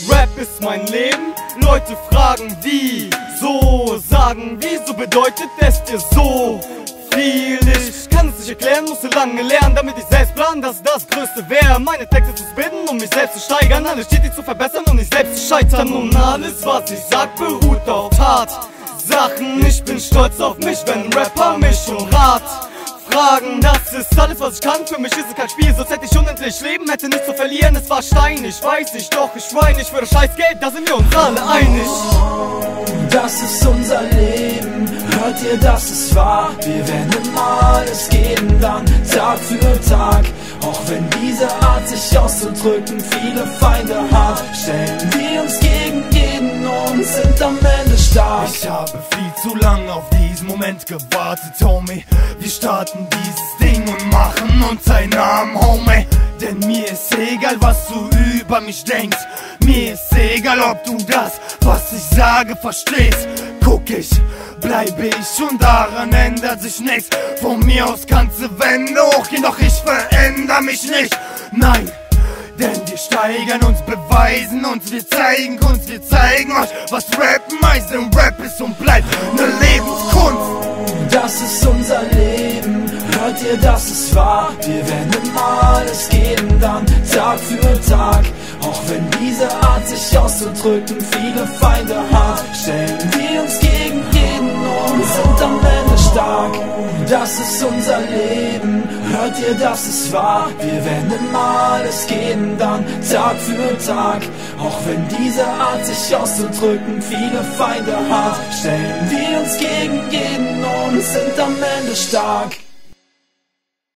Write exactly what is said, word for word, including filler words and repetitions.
Rap ist mein Leben, Leute fragen wie, so sagen, wieso bedeutet es dir so viel? Ich kann es nicht erklären, musste lange lernen, damit ich selbst plan, dass das Größte wäre. Meine Texte zu spitten, um mich selbst zu steigern, alles stetig zu verbessern und nicht selbst zu scheitern. Und alles, was ich sag, beruht auf Tatsachen. Ich bin stolz auf mich, wenn Rapper mich um Rat fragen. Das ist alles, was ich kann, für mich ist es kein Spiel. Sonst hätte ich unendlich Leben, hätte nichts zu verlieren. Es war steinig, weiß ich, doch ich weine nicht für das scheiß Geld, da sind wir uns alle einig. Das ist unser Leben, hört ihr, das ist wahr. Wir werden immer alles geben, dann Tag für Tag. Auch wenn diese Art, sich auszudrücken, viele Feinde hat, stellen wir uns gegen jeden und sind am Ende stark. Ich habe viel zu lange auf diesen Moment gewartet, Homie. Wir starten dieses Ding und machen uns einen Namen, Homie. Denn mir ist egal, was du über mich denkst. Mir ist egal, ob du das, was ich sage, verstehst. Guck, ich bleibe ich und daran ändert sich nichts. Von mir aus kannst du Wände hochgehen, doch ich verändere mich nicht. Nein, denn wir steigern uns, beweisen uns, wir zeigen Kunst, wir zeigen euch, was Rappen heißt. Denn Rap ist und bleibt ne Lebenskunst. Das ist unser Leben, hört ihr, das ist wahr. Wir werden immer alles geben, dann Tag für Tag. Auch wenn diese Art, sich auszudrücken, viele Feinde hat, stellen wir uns gegen jeden und sind am Ende stark. Das ist unser Leben, hört ihr, das ist wahr. Wir werden immer alles geben, dann Tag für Tag. Auch wenn diese Art, sich auszudrücken, viele Feinde hat, stellen wir uns gegen jeden und sind am Ende stark.